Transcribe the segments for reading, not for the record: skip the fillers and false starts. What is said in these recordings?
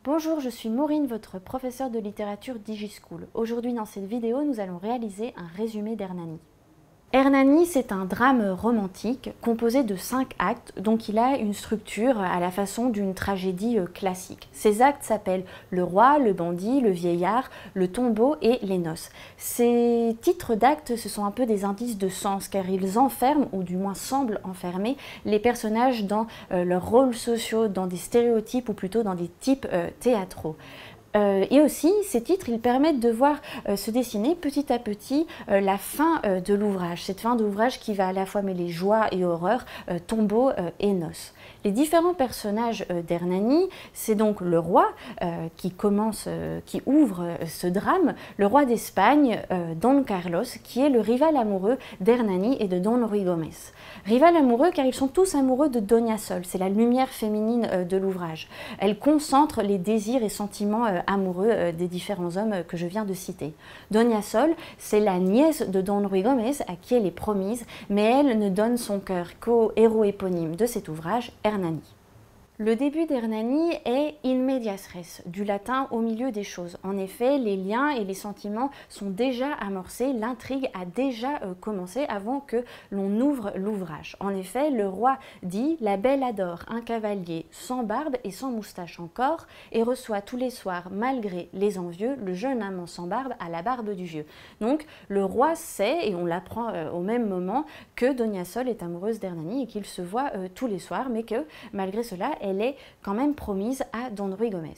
Bonjour, je suis Maureen, votre professeure de littérature DigiSchool. Aujourd'hui, dans cette vidéo, nous allons réaliser un résumé d'Hernani. Hernani, c'est un drame romantique composé de 5 actes, donc il a une structure à la façon d'une tragédie classique. Ces actes s'appellent le roi, le bandit, le vieillard, le tombeau et les noces. Ces titres d'actes, ce sont un peu des indices de sens car ils enferment, ou du moins semblent enfermer, les personnages dans leurs rôles sociaux, dans des stéréotypes ou plutôt dans des types théâtraux. Et aussi, ces titres, ils permettent de voir se dessiner petit à petit la fin de l'ouvrage. Cette fin d'ouvrage qui va à la fois mêler joie et horreur, tombeau et noces. Les différents personnages d'Hernani, c'est donc le roi qui ouvre ce drame, le roi d'Espagne, Don Carlos, qui est le rival amoureux d'Hernani et de Don Ruy Gomez. Rival amoureux car ils sont tous amoureux de Doña Sol, c'est la lumière féminine de l'ouvrage. Elle concentre les désirs et sentiments amoureux des différents hommes que je viens de citer. Doña Sol, c'est la nièce de Don Ruy Gomez à qui elle est promise, mais elle ne donne son cœur qu'au héros éponyme de cet ouvrage, Hernani. Le début d'Hernani est in medias res, du latin au milieu des choses. En effet, les liens et les sentiments sont déjà amorcés, l'intrigue a déjà commencé avant que l'on ouvre l'ouvrage. En effet, le roi dit « La belle adore un cavalier sans barbe et sans moustache encore, et reçoit tous les soirs, malgré les envieux, le jeune amant sans barbe à la barbe du vieux ». Donc le roi sait, et on l'apprend au même moment, que Doña Sol est amoureuse d'Hernani et qu'ils se voient tous les soirs, mais que malgré cela, elle est quand même promise à Don Ruy Gomez.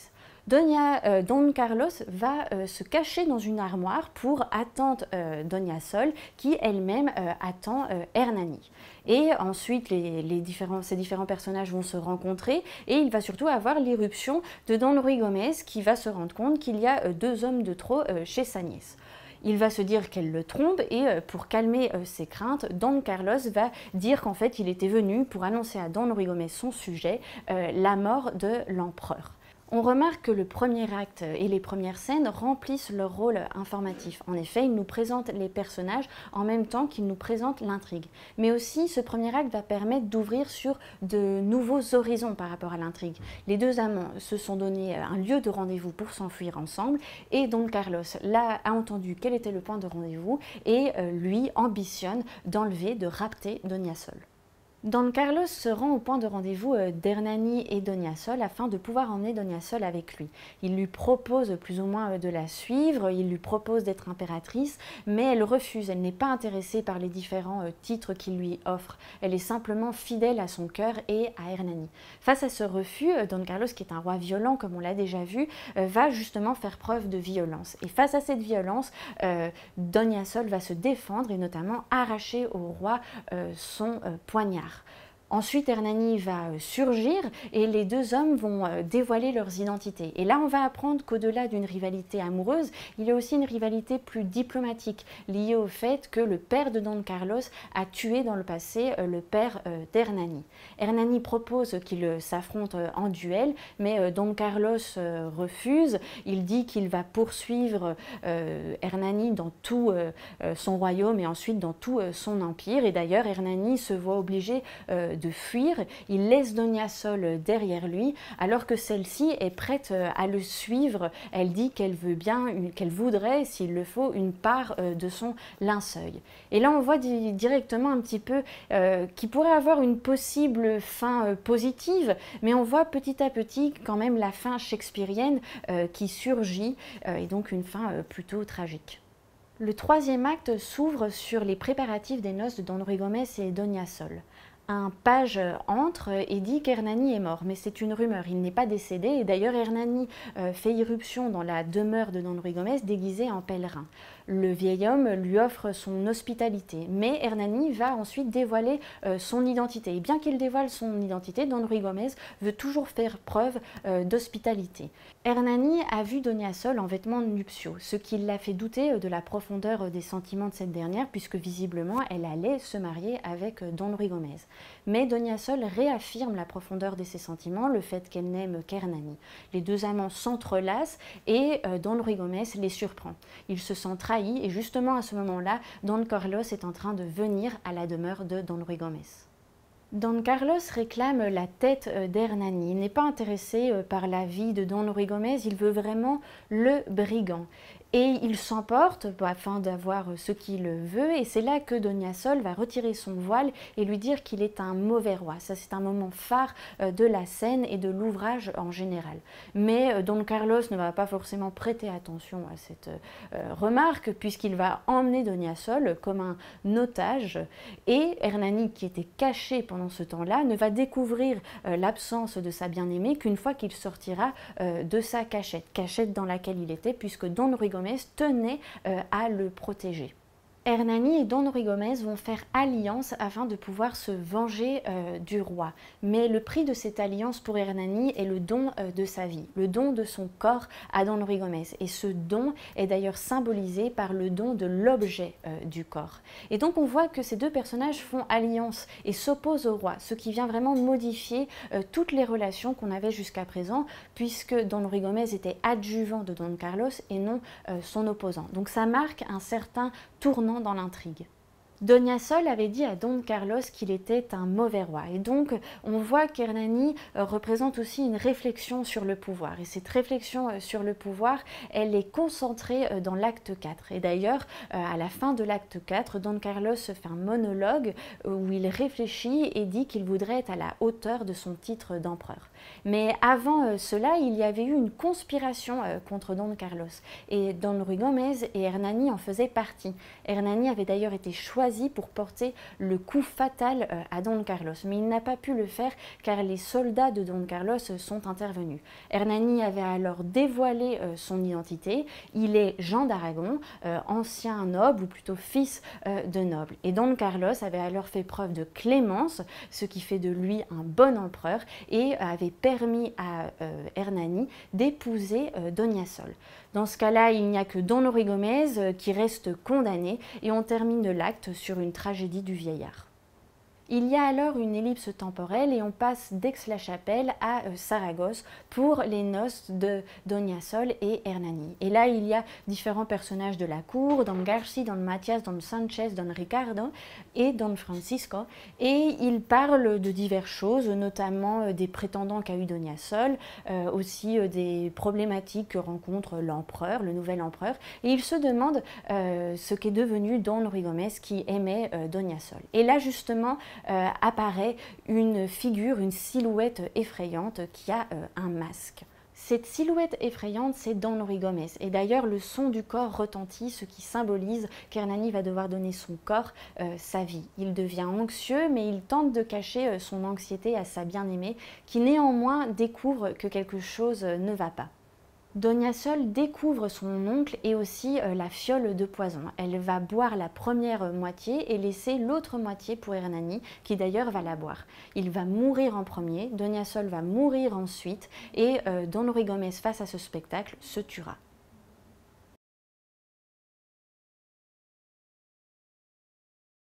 Don Carlos va se cacher dans une armoire pour attendre Doña Sol, qui elle-même attend Hernani. Et ensuite, ces différents personnages vont se rencontrer et il va surtout avoir l'irruption de Don Ruy Gomez qui va se rendre compte qu'il y a 2 hommes de trop chez sa nièce. Il va se dire qu'elle le trompe et pour calmer ses craintes, Don Carlos va dire qu'en fait il était venu pour annoncer à Don Ruy Gomez son sujet, la mort de l'empereur. On remarque que le premier acte et les premières scènes remplissent leur rôle informatif. En effet, ils nous présentent les personnages en même temps qu'ils nous présentent l'intrigue. Mais aussi, ce premier acte va permettre d'ouvrir sur de nouveaux horizons par rapport à l'intrigue. Les 2 amants se sont donné un lieu de rendez-vous pour s'enfuir ensemble et Don Carlos là a entendu quel était le point de rendez-vous et lui ambitionne d'enlever, de rapter Doña Sol. Don Carlos se rend au point de rendez-vous d'Hernani et Doña Sol afin de pouvoir emmener Doña Sol avec lui. Il lui propose plus ou moins de la suivre, il lui propose d'être impératrice, mais elle refuse, elle n'est pas intéressée par les différents titres qu'il lui offre. Elle est simplement fidèle à son cœur et à Hernani. Face à ce refus, Don Carlos, qui est un roi violent comme on l'a déjà vu, va justement faire preuve de violence. Et face à cette violence, Doña Sol va se défendre et notamment arracher au roi son poignard. Ensuite, Hernani va surgir et les 2 hommes vont dévoiler leurs identités. Et là, on va apprendre qu'au-delà d'une rivalité amoureuse, il y a aussi une rivalité plus diplomatique, liée au fait que le père de Don Carlos a tué dans le passé le père d'Hernani. Hernani propose qu'ils s'affrontent en duel, mais Don Carlos refuse. Il dit qu'il va poursuivre Hernani dans tout son royaume et ensuite dans tout son empire. Et d'ailleurs, Hernani se voit obligé de fuir, il laisse Doña Sol derrière lui alors que celle-ci est prête à le suivre. Elle dit qu'elle veut bien, qu'elle voudrait, s'il le faut, une part de son linceul. Et là on voit directement un petit peu qui pourrait avoir une possible fin positive, mais on voit petit à petit quand même la fin shakespearienne qui surgit et donc une fin plutôt tragique. Le 3e acte s'ouvre sur les préparatifs des noces de Don Ruy Gomez et Doña Sol. Un page entre et dit qu'Hernani est mort, mais c'est une rumeur, il n'est pas décédé et d'ailleurs Hernani fait irruption dans la demeure de Don Ruy Gomez déguisé en pèlerin. Le vieil homme lui offre son hospitalité, mais Hernani va ensuite dévoiler son identité. Et bien qu'il dévoile son identité, Don Ruy Gomez veut toujours faire preuve d'hospitalité. Hernani a vu Doña Sol en vêtements nuptiaux, ce qui l'a fait douter de la profondeur des sentiments de cette dernière, puisque visiblement elle allait se marier avec Don Ruy Gomez. Mais Doña Sol réaffirme la profondeur de ses sentiments, le fait qu'elle n'aime qu'Hernani. Les 2 amants s'entrelacent et Don Ruy Gomez les surprend. Il se sent trahi et justement à ce moment-là, Don Carlos est en train de venir à la demeure de Don Ruy Gomez. Don Carlos réclame la tête d'Hernani. Il n'est pas intéressé par la vie de Don Ruigomez, il veut vraiment le brigand. Et il s'emporte afin d'avoir ce qu'il veut, et c'est là que Donia Sol va retirer son voile et lui dire qu'il est un mauvais roi. Ça, c'est un moment phare de la scène et de l'ouvrage en général. Mais Don Carlos ne va pas forcément prêter attention à cette remarque, puisqu'il va emmener Donia Sol comme un otage, et Hernani, qui était caché pendant ce temps-là, ne va découvrir l'absence de sa bien-aimée qu'une fois qu'il sortira de sa cachette dans laquelle il était, puisque Don Ruigomez tenait à le protéger. Hernani et Don Ruigomez vont faire alliance afin de pouvoir se venger du roi. Mais le prix de cette alliance pour Hernani est le don de sa vie, le don de son corps à Don Ruigomez. Et ce don est d'ailleurs symbolisé par le don de l'objet du corps. Et donc on voit que ces deux personnages font alliance et s'opposent au roi, ce qui vient vraiment modifier toutes les relations qu'on avait jusqu'à présent, puisque Don Ruigomez était adjuvant de Don Carlos et non son opposant. Donc ça marque un certain tournant dans l'intrigue. Donia Sol avait dit à Don Carlos qu'il était un mauvais roi, et donc on voit qu'Hernani représente aussi une réflexion sur le pouvoir, et cette réflexion sur le pouvoir, elle est concentrée dans l'acte 4, et d'ailleurs à la fin de l'acte 4, Don Carlos fait un monologue où il réfléchit et dit qu'il voudrait être à la hauteur de son titre d'empereur. Mais avant cela, il y avait eu une conspiration contre Don Carlos, et Don Ruigomez et Hernani en faisaient partie. Hernani avait d'ailleurs été choisi pour porter le coup fatal à Don Carlos, mais il n'a pas pu le faire car les soldats de Don Carlos sont intervenus. Hernani avait alors dévoilé son identité, il est Jean d'Aragon, ancien noble ou plutôt fils de noble, et Don Carlos avait alors fait preuve de clémence, ce qui fait de lui un bon empereur, et avait permis à Hernani d'épouser Donia Sol. Dans ce cas-là, il n'y a que Don Ruigomez qui reste condamné, et on termine l'acte sur une tragédie du vieillard. Il y a alors une ellipse temporelle et on passe d'Aix-la-Chapelle à Saragosse pour les noces de Donia Sol et Hernani. Et là, il y a différents personnages de la cour, Don Garci, Don Matias, Don Sanchez, Don Ricardo et Don Francisco. Et ils parlent de diverses choses, notamment des prétendants qu'a eu Donia Sol, aussi des problématiques que rencontre l'empereur, le nouvel empereur. Et ils se demandent ce qu'est devenu Don Ruigomez qui aimait Donia Sol. Et là, justement, apparaît une figure, une silhouette effrayante qui a un masque. Cette silhouette effrayante, c'est Don Ruigomez. Et d'ailleurs, le son du corps retentit, ce qui symbolise qu'Hernani va devoir donner son corps, sa vie. Il devient anxieux, mais il tente de cacher son anxiété à sa bien-aimée, qui néanmoins découvre que quelque chose ne va pas. Donia Sol découvre son oncle et aussi la fiole de poison. Elle va boire la première moitié et laisser l'autre moitié pour Hernani, qui d'ailleurs va la boire. Il va mourir en premier, Donia Sol va mourir ensuite, et Don Ruigomez, face à ce spectacle, se tuera.